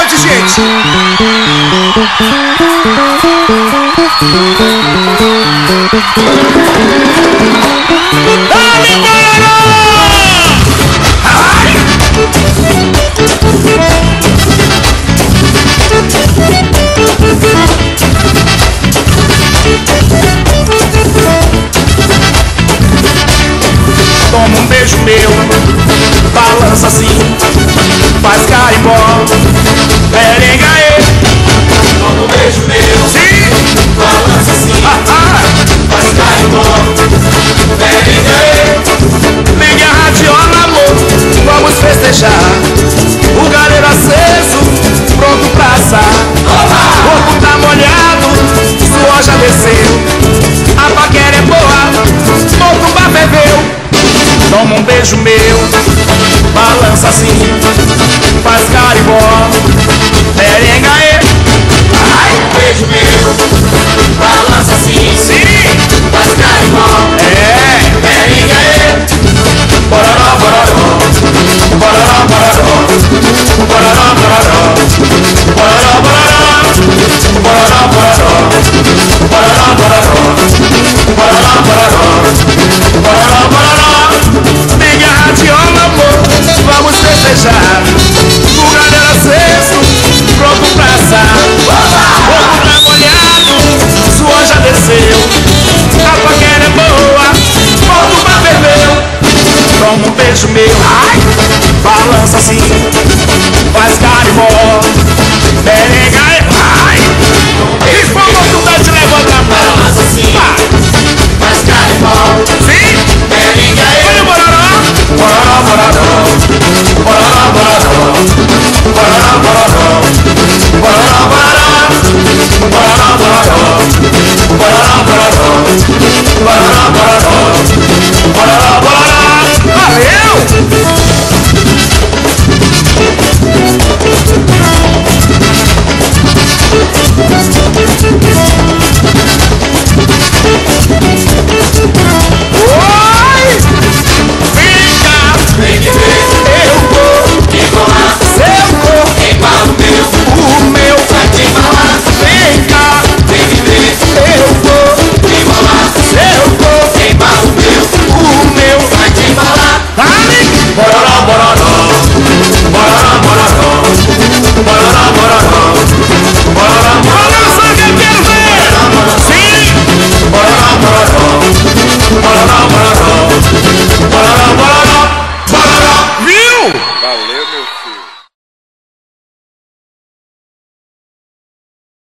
pode, gente. Toma um beijo meu, balança assim, faz carimbó, perengaê. Toma um beijo meu, sim, balança assim, faz carimbó, perengaê. Ligue a radiola, amor, vamos festejar. O galeiro aceso, pronto pra assar. O corpo tá molhado, suor já desceu. A paquera é boa, Motumbá ferveu. Toma um beijo meu, balança assim, faz carimbó,